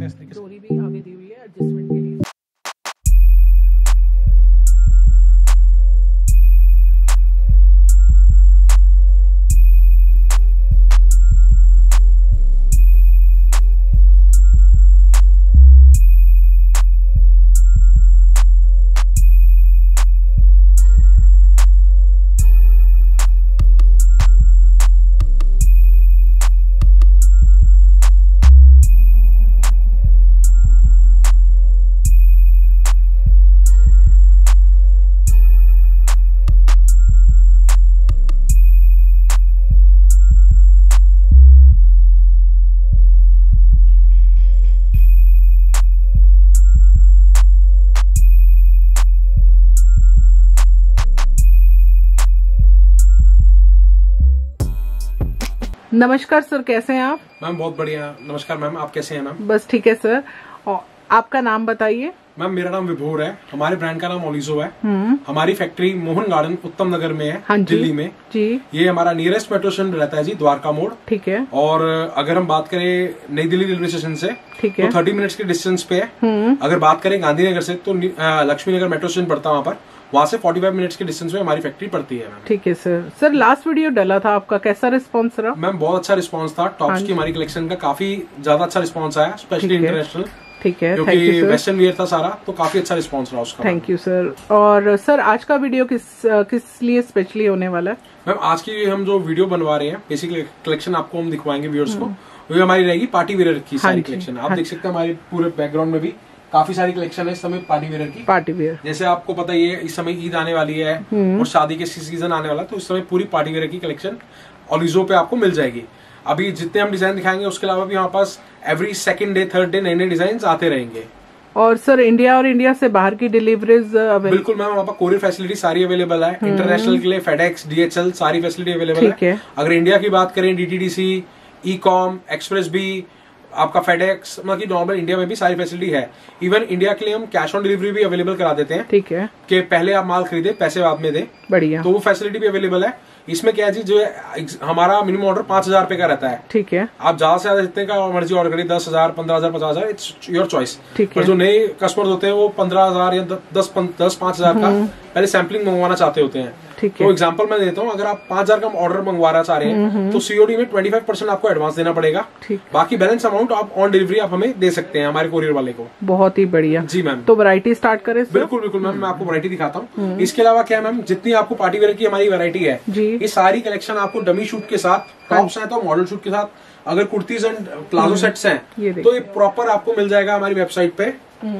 सकते हैं इस तरीके से। डोरी भी आगे दी हुई है एडजस्टमेंट के लिए। नमस्कार सर, कैसे हैं आप? मैम बहुत बढ़िया। नमस्कार मैम, आप कैसे हैं मैम? बस ठीक है सर। और आपका नाम बताइए। मैम मेरा नाम विभोर है, हमारे ब्रांड का नाम ओलिजो है। हमारी फैक्ट्री मोहन गार्डन उत्तम नगर में है। हाँ जी, दिल्ली में जी। ये हमारा नियरेस्ट मेट्रो स्टेशन रहता है जी, द्वारका मोड़। ठीक है। और अगर हम बात करें नई दिल्ली रेलवे स्टेशन से, ठीक है, तो 30 मिनट्स के डिस्टेंस पे है। अगर बात करें गांधीनगर से तो लक्ष्मी नगर मेट्रो स्टेशन पड़ता है, वहाँ पर, वहाँ से 45 मिनट्स के डिस्टेंस में हमारी फैक्ट्री पड़ती है। ठीक है सर। सर लास्ट वीडियो डाला था आपका, कैसा रिस्पांस रहा? मैम बहुत अच्छा रिस्पांस था। टॉप्स की हमारी कलेक्शन का काफी ज्यादा अच्छा रिस्पांस आया, स्पेशली इंटरनेशनल। ठीक है, क्योंकि वेस्टर्न वियर था सारा, तो काफी अच्छा रिस्पांस रहा उसका। Thank you sir. और सर आज का वीडियो किस लिए स्पेशली होने वाला है? मैम आज की हम जो वीडियो बनवा रहे हैं, बेसिकली कलेक्शन आपको हम दिखवाएंगे व्यूअर्स को, वो हमारी रहेगी पार्टी वेयर की सारी कलेक्शन। आप देख सकते हैं हमारे पूरे बैकग्राउंड में भी काफी सारी कलेक्शन है इस समय पार्टी वेयर की। पार्टी वेयर जैसे आपको पता ही है, इस समय ईद आने वाली है और शादी के सीजन आने वाला है, तो इस समय पूरी पार्टी वेयर की कलेक्शन ओलिजो पे आपको मिल जाएगी। अभी जितने हम डिजाइन दिखाएंगे उसके अलावा भी हमारे पास every second day third day नए नए डिजाइन आते रहेंगे। और सर इंडिया और इंडिया से बाहर की डिलीवरीज बिल्कुल मैम, हमारे पास कोरियर फैसिलिटी सारी अवेलेबल है। इंटरनेशनल के लिए फेडेक्स, DHL सारी फैसिलिटी अवेलेबल है। अगर इंडिया की बात करें, DTDC, ई-कॉम, एक्सप्रेस भी, आपका फेडेक्स, मतलब नॉर्मल इंडिया में भी सारी फैसिलिटी है। इवन इंडिया के लिए हम कैश ऑन डिलीवरी भी अवेलेबल करा देते हैं। ठीक है, कि पहले आप माल खरीदे, पैसे बाद में दे। बढ़िया, तो वो फैसिलिटी भी अवेलेबल है। इसमें क्या है जी, जो हमारा मिनिमम ऑर्डर 5,000 रुपए का रहता है। ठीक है, आप ज्यादा से ज्यादा जितने का मर्जी ऑर्डर करिए, 10,000, 15,000, 50,000, इट्स योर चॉइस। ठीक है, जो नए कस्टमर्स होते हैं वो 15,000 या 10-5,000 का पहले सैम्पलिंग मंगवाना चाहते होते हैं। तो एग्जांपल मैं देता हूँ, अगर आप 5,000 का ऑर्डर मंगवाना चाह रहे हैं तो COD में 25% आपको एडवांस देना पड़ेगा। बाकी बैलेंस अमाउंट आप ऑन डिलीवरी आप हमें दे सकते हैं, हमारे कोरियर वाले को। बहुत ही बढ़िया जी मैम। तो वैरायटी स्टार्ट करें? बिल्कुल बिल्कुल मैम, मैं आपको वैरायटी दिखाता हूँ। इसके अलावा क्या मैम, जितनी आपको पार्टी वेयर की हमारी वैरायटी है, ये सारी कलेक्शन आपको डमी शूट के साथ, टॉप्स है तो मॉडल शूट के साथ, अगर कुर्तीज एंड प्लाजो सेट्स हैं तो ये प्रॉपर आपको मिल जाएगा हमारी वेबसाइट पे।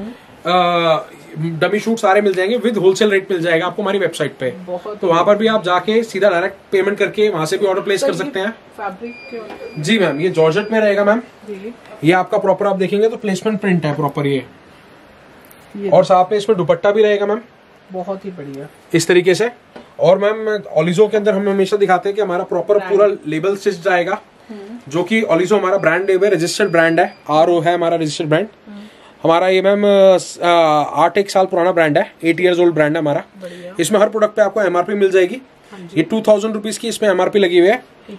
डमी शूट सारे मिल जाएंगे, विद होलसेल रेट मिल जाएगा आपको हमारी वेबसाइट पे। तो वहाँ पर भी आप जाके सीधा डायरेक्ट पेमेंट करके वहाँ से भी ऑर्डर प्लेस कर सकते हैं। फैब्रिक जी मैम, ये जॉर्जेट में रहेगा मैम। ये आपका प्रॉपर आप देखेंगे तो प्लेसमेंट प्रिंट है प्रॉपर ये, और साथ में इसमें दुपट्टा भी रहेगा मैम। बहुत ही बढ़िया इस तरीके से। और मैम ओलिजो के अंदर हम हमेशा दिखाते हैं कि हमारा प्रॉपर पूरा लेबल स्टिच आएगा, जो कि ओलिजो हमारा ब्रांड नेम है, रजिस्टर्ड ब्रांड है, RO है हमारा रजिस्टर्ड ब्रांड। हमारा ये मैम 8 साल पुराना ब्रांड है, 8 years old ब्रांड है हमारा। इसमें हर प्रोडक्ट पे आपको MRP मिल जाएगी। ये 2,000 रुपीज की इसमें MRP लगी हुई है।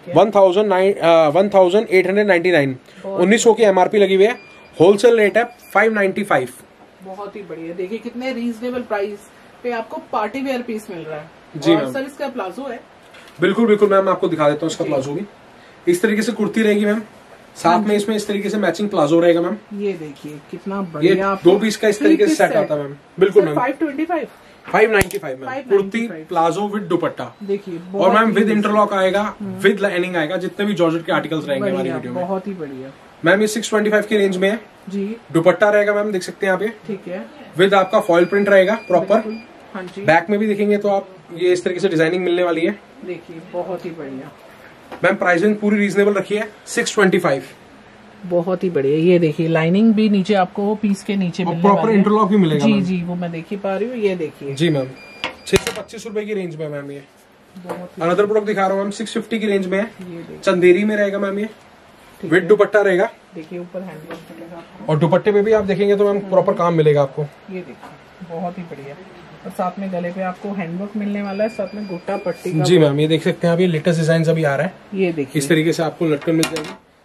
1,899 1900 की MRP लगी हुई है। होलसेल रेट है 595। बहुत ही बढ़िया। देखिए कितने रीजनेबल प्राइस पे आपको पार्टी वेयर पीस मिल रहा है जी मैम। सर इसका प्लाजो है? बिल्कुल बिल्कुल मैम, आपको दिखा देता हूँ इसका प्लाजो भी। इस तरीके से कुर्ती रहेगी मैम, साथ में इसमें इस तरीके से मैचिंग प्लाजो रहेगा मैम। ये देखिए कितना बढ़िया, ये 2 पीस का इस तरीके से सेट आता है मैम। बिल्कुल ma'am, 595 ma'am, kurti palazzo with dupatta. देखिए, और मैम विद इंटरलॉक आएगा, विद लाइनिंग आएगा, जितने भी जॉर्जेट के आर्टिकल्स रहेंगे हमारी वीडियो में। बहुत ही बढ़िया मैम। ये 625 की रेंज में है जी। दुपट्टा रहेगा मैम, देख सकते हैं आप ये। ठीक है, विद आपका फॉइल प्रिंट रहेगा प्रॉपर। हाँ जी, बैक में भी देखेंगे तो आप ये इस तरीके से डिजाइनिंग मिलने वाली है। देखिए बहुत ही बढ़िया मैम। प्राइसिंग पूरी रीजनेबल रखी है, 625। बहुत ही बढ़िया। ये देखिए लाइनिंग भी नीचे आपको पीस के नीचे प्रॉपर इंटरलॉक भी मिलेगा जी जी, वो मैं देख ही पा रही हूँ। ये देखिए जी मैम, 625 रुपए की रेंज में मैम। ये अनदर प्रोडक्ट दिखा रहा हूँ मैम, 650 की रेंज में है, चंदेरी में रहेगा मैम। ये विद दुपट्टा रहेगा। देखिए ऊपर हैंडवर्क, और दुपट्टे पे भी आप देखेंगे तो मैम प्रॉपर काम मिलेगा आपको। ये देखिए बहुत ही बढ़िया। और साथ में गले पे आपको हैंडवर्क मिलने वाला है, साथ में गोटा पट्टी का। जी मैम, ये देख सकते हैं आप, ये लेटेस्ट डिजाइन अभी आ रहा है। ये देखिए इस तरीके से आपको लटकन मिल जाएगी।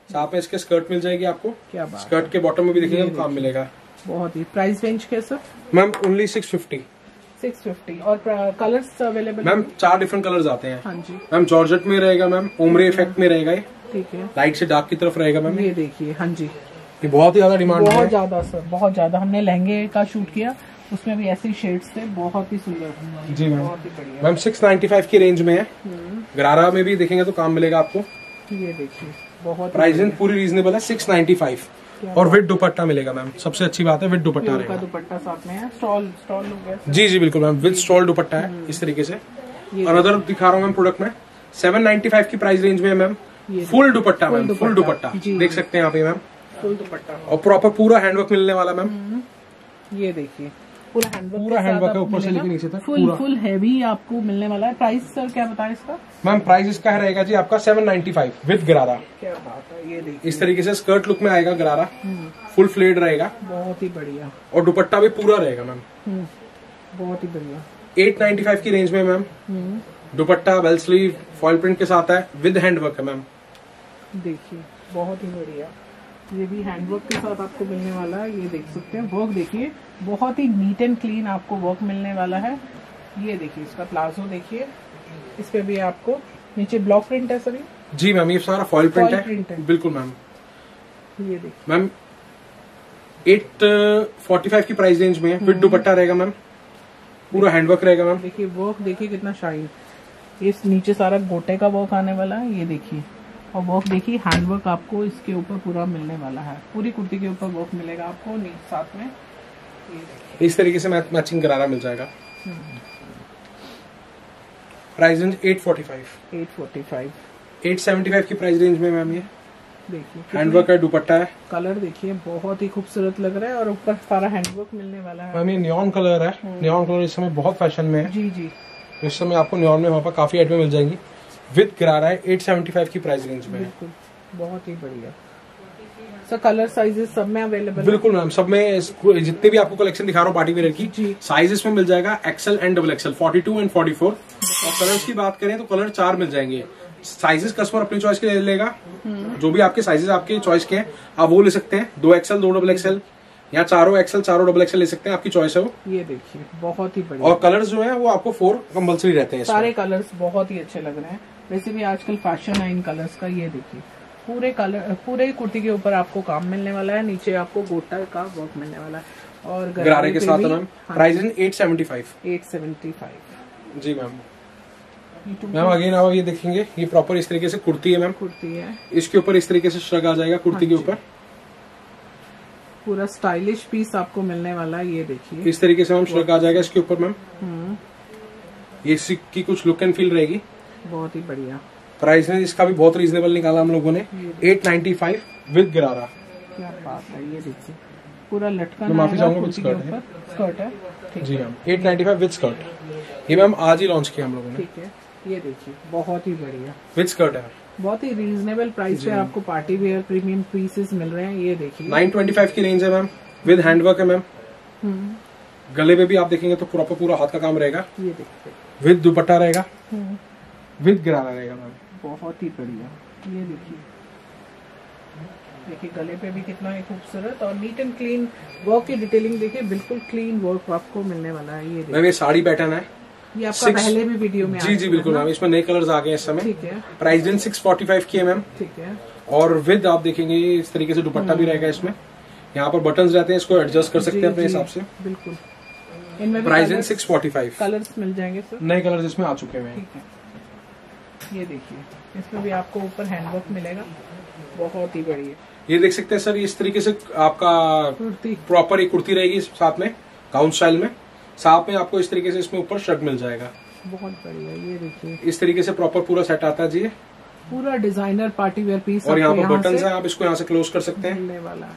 साथ में इसके स्कर्ट मिल जाएगी आपको। क्या बात, स्कर्ट के बॉटम में भी देखिएगा तो काम मिलेगा। बहुत ही। प्राइस रेंज कैसा मैम? ओनली 650। 650। और colours available ma'am 4 different colours आते हैं। हाँ जी मैम जॉर्जेट में रहेगा मैम, ओमरे इफेक्ट में रहेगा ये, ठीक है, लाइट से डार्क की तरफ रहेगा मैम। ये देखिए, हाँ जी, ये बहुत ही ज्यादा डिमांड है। बहुत ज्यादा सर, बहुत ज्यादा। हमने लहंगे का शूट किया, उसमें भी ऐसे शेड्स थे, बहुत ही सुंदर। जी मैम। बहुत ही बढ़िया मैम 695 की रेंज में है। गरारा में भी देखेंगे तो काम मिलेगा आपको। ये देखिए, बहुत प्राइस रेंज पूरी रीजनेबल है, 695 और विद दुपट्टा मिलेगा मैम। सबसे अच्छी बात है विद दुपट्टा रहेगा। दुपट्टा साथ में है, स्टॉल लोग है। जी जी बिल्कुल मैम, विद स्टॉल दुपट्टा है इस तरीके से। और अदर दिखा रहा हूँ मैम प्रोडक्ट में 795 की प्राइस रेंज में है ma'am. Full dupatta ma'am, full dupatta देख सकते हैं यहाँ पे मैम, फुल दुपट्टा और प्रॉपर पूरा हैंडवर्क मिलने वाला मैम। ये देखिए, पूरा हैंडवर्क है ऊपर से लेकर नीचे तक, फुल हैवी आपको मिलने वाला है। प्राइस सर क्या बताएं इसका? मैम प्राइस इसका रहेगा जी आपका 795 विद गरारा। क्या बात है, ये देखिए इस तरीके से स्कर्ट लुक में आएगा गरारा, फुल फ्लेड रहेगा, बहुत ही बढ़िया। और दुपट्टा भी पूरा रहेगा मैम। बहुत ही बढ़िया। 895 की रेंज में ma'am. Dupatta bell sleeve foil print के साथ है, विद हैंडवर्क है मैम। देखिए बहुत ही बढ़िया, ये भी हैंडवर्क के साथ आपको मिलने वाला है। ये देख सकते हैं, वर्क देखिए, बहुत ही नीट एंड क्लीन आपको वर्क मिलने वाला है। ये देखिए, इसका प्लाजो देखिए, इस पे भी आपको नीचे ब्लॉक प्रिंट है सर। जी मैम, ये सारा फॉइल प्रिंट है। बिल्कुल मैम। ये देखिए मैम 845 की प्राइस रेंज में है, विद दुपट्टा रहेगा मैम, पूरा हैंडवर्क रहेगा मैम। देखिए वर्क देखिए कितना शाइन, इस नीचे सारा गोटे का वर्क आने वाला है। ये देखिए, और वर्क देखिए, हैंडवर्क आपको इसके ऊपर पूरा मिलने वाला है। पूरी कुर्ती के ऊपर वर्क मिलेगा आपको साथ में। इस तरीके से मैचिंग गरारा मिल जाएगा। Price range 845। 875 की प्राइस रेंज में मैम। ये देखिए हैंडवर्क है, दुपट्टा है। कलर देखिए, बहुत ही खूबसूरत लग रहा है, और ऊपर सारा हैंडवर्क मिलने वाला है मैम। ये नियॉन कलर है, नियॉन कलर इस समय बहुत फैशन में है। जी जी, इस समय आपको नियॉन में वहाँ पर काफी आइटमें मिल जाएंगी। विद गरारा है, 875 की प्राइस रेंज में। बिल्कुल, बहुत ही बढ़िया सर। कलर साइजेस सब में अवेलेबल? बिल्कुल मैम, सब में जितने भी आपको कलेक्शन दिखा रहा हूँ पार्टी वेयर की, साइजेस में मिल जाएगा XL एंड XXL, 42 एंड 44। और कलर्स की बात करें तो कलर 4 मिल जाएंगे। साइजेस कस्टमर अपनी चॉइस के ले लेगा, जो भी आपके साइजेस आपके चॉइस के हैं आप वो ले सकते हैं। 2 XL 2 XXL या 4 XL 4 XXL ले सकते हैं, आपकी चॉइस है वो। ये देखिए बहुत ही बढ़िया। और कलर्स जो है वो आपको 4 कंपल्सरी रहते हैं। सारे कलर्स बहुत ही अच्छे लग रहे हैं। वैसे भी आजकल फैशन है इन कलर्स का। ये देखिए, पूरे कलर, पूरे कुर्ती के ऊपर आपको काम मिलने वाला है, नीचे आपको गोटा का वर्क मिलने वाला है, और गरारे के साथ मैम। प्राइस 875। 875 जी मैम। मैम अगेन आप ये देखेंगे, ये प्रॉपर इस तरीके से कुर्ती है मैम। कुर्ती है, इसके ऊपर इस तरीके से श्रग आ जाएगा कुर्ती के ऊपर, पूरा स्टाइलिश पीस आपको मिलने वाला है। ये देखिए इस तरीके से मैम श्रग आ जाएगा इसके ऊपर मैम। ये की कुछ लुक एंड फील रहेगी, बहुत ही बढ़िया। प्राइस है इसका भी बहुत रीजनेबल निकाला हम लोगों ने, 895 विद गरारा। क्या बात है, ये देखिए पूरा लटकन। माफी चाहूंगा, विद स्कर्ट है जी मैम। 895 with skirt. ये मैम आज ही लॉन्च किया हम लोगों ने। ठीक है, ये देखिए बहुत ही बढ़िया विद स्कर्ट है। बहुत ही रीजनेबल प्राइस पे आपको पार्टी वेयर प्रीमियम पीसेस मिल रहे हैं। ये देखिए 925 की रेंज है मैम, विद हैंडवर्क है मैम। गले पे भी आप देखेंगे तो प्रॉपर पूरा हाथ का काम रहेगा। ये देखिए, विद दुपट्टा रहेगा, विद गरारा रहेगा मैम। बहुत ही बढ़िया। ये देखिए, देखिए गले पे भी कितना है खूबसूरत, और नीट एंड क्लीन वर्क की डिटेलिंग देखिए, बिल्कुल क्लीन वर्क आपको मिलने वाला है। ये मैम ये साड़ी पैटर्न है, ये आपका पहले भी वीडियो में जी जी बिल्कुल मैम। इसमें नए कलर्स आ गए इस समय। ठीक है, प्राइस रेंज 645 की है मैम। ठीक है, और विद आप देखेंगे इस तरीके से दुपट्टा भी रहेगा इसमें। यहाँ पर बटन्स रहते हैं, इसको एडजस्ट कर सकते हैं अपने हिसाब से। बिल्कुल। इनमें प्राइस रेंज 645। कलर्स मिल जाएंगे सर, नए कलर्स इसमें आ चुके हैं। ठीक है, ये देखिए इसमें भी आपको ऊपर हैंडवर्क मिलेगा, बहुत ही बढ़िया। ये देख सकते हैं सर, इस तरीके से आपका कुर्ती प्रॉपर एक कुर्ती रहेगी साथ में, गाउन स्टाइल में। साथ में आपको इस तरीके से इसमें ऊपर शर्ट मिल जाएगा, बहुत बढ़िया। ये देखिए इस तरीके से प्रॉपर पूरा सेट आता है जी, पूरा डिजाइनर पार्टी वेयर पीस। और यहाँ पर बटन है, आप इसको यहाँ से क्लोज कर सकते हैं। मिलने वाला है,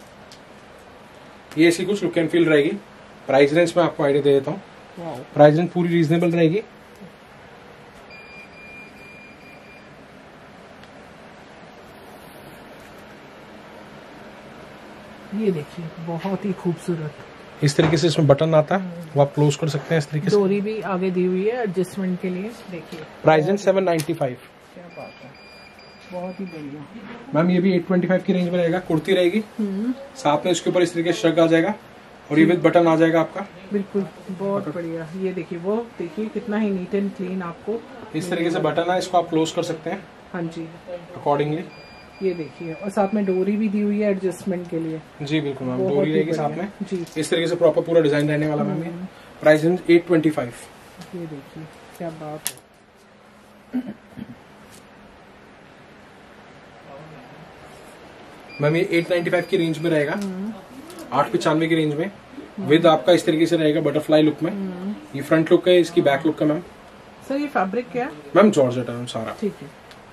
ये इसकी कुछ लुक एंड फील रहेगी। प्राइस रेंज में आपको आइडिया दे देता हूँ, प्राइस रेंज पूरी रीजनेबल रहेगी। ये देखिए बहुत ही खूबसूरत, इस तरीके से इसमें बटन आता है, वो आप क्लोज कर सकते हैं इस तरीके से। डोरी भी आगे दी हुई है एडजस्टमेंट के लिए। देखिए प्राइस रेंज 795। क्या बात है, बहुत ही बढ़िया मैम। ये भी 825 की रेंज में रहेगा, कुर्ती रहेगी, साथ में इसके ऊपर इस तरीके से श्रग आ जाएगा और ये विद बटन आ जाएगा आपका। बिल्कुल बहुत बढ़िया। ये देखिए वो देखिए कितना ही नीट एंड क्लीन आपको इस तरीके से बटन है, इसको आप क्लोज कर सकते हैं। हाँ जी, अकॉर्डिंगली। ये देखिए और साथ में डोरी भी दी हुई है एडजस्टमेंट के लिए। जी बिल्कुल मैम, डोरी रहेगी साथ में जी। इस तरीके से प्रॉपर पूरा डिजाइन रहने वाला मैम। ये प्राइस रेंज 825। ये देखिए क्या बात है। मैम ये 895 की रेंज में रहेगा, 895 की रेंज में, विद आपका इस तरीके से रहेगा बटरफ्लाई लुक में। ये फ्रंट लुक है, इसकी बैक लुक है मैम। सर ये फैब्रिक क्या है? मैम जॉर्जेट है सारा। ठीक है।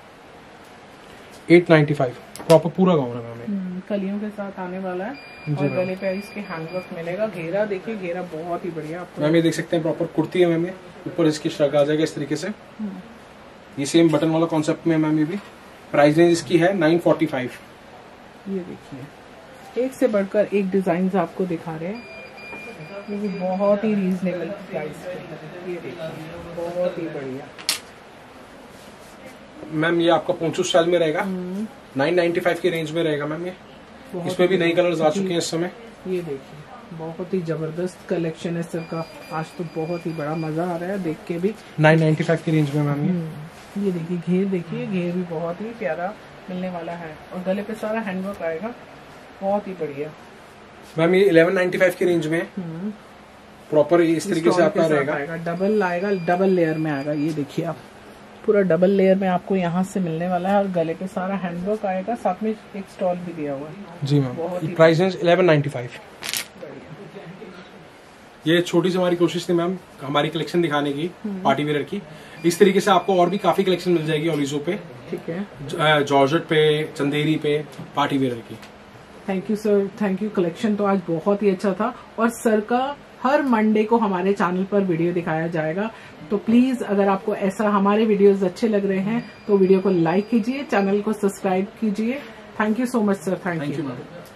895 प्रॉपर पूरा गाउन है मैम। कलियों के साथ आने वाला है और गले पे इसके हैंडवर्क मिलेगा। घेरा देखिए, घेरा बहुत ही बढ़िया आपको। मैम ये देख सकते हैं प्रॉपर कुर्ती है मैम। ये ऊपर इसकी श्रग आ जाएगा इस तरीके से। ये सेम बटन वाला कॉन्सेप्ट में मैम। ये भी प्राइस रेंज इसकी है 945। ये देखिए एक से बढ़कर एक डिजाइन आपको दिखा रहे हैं, ये भी बहुत ही रीजनेबल प्राइस पे। ये देखिए बहुत ही बढ़िया मैम। ये आपका पोंचू स्टाइल में रहेगा, 995 की रेंज में रहेगा मैम। ये इसमें भी नई कलर्स आ चुके हैं इस समय। ये देखिए बहुत ही जबरदस्त कलेक्शन है सर का। आज तो बहुत ही बड़ा मजा आ रहा है देख के भी। 995 की रेंज में मैम। ये देखिए घेर देखिए, घेर भी बहुत ही प्यारा मिलने वाला है और गले पे सारा हैंडवर्क आएगा, बहुत ही बढ़िया मैम। ये 1195 की रेंज में प्रॉपर इस तरीके से आपका रहेगा। डबल आएगा, डबल लेयर में आएगा। ये देखिए आप पूरा डबल लेयर में आपको यहाँ से मिलने वाला है और गले पे सारा हैंडवर्क आएगा, साथ में एक स्टॉल भी दिया हुआ है। जी मैम। Price range 1195। ये छोटी सी हमारी कोशिश थी मैम हमारी कलेक्शन दिखाने की पार्टी वेयर की। इस तरीके से आपको और भी काफी कलेक्शन मिल जाएगी ओलिजो पे, ठीक है, जॉर्जेट पे, चंदेरी पे, पार्टी वेयर की। Thank you sir, thank you. Collection तो आज बहुत ही अच्छा था और सर का हर मंडे को हमारे चैनल पर वीडियो दिखाया जाएगा। तो प्लीज अगर आपको ऐसा हमारे वीडियोस अच्छे लग रहे हैं तो वीडियो को लाइक कीजिए, चैनल को सब्सक्राइब कीजिए। Thank you so much sir. Thank you ma'am.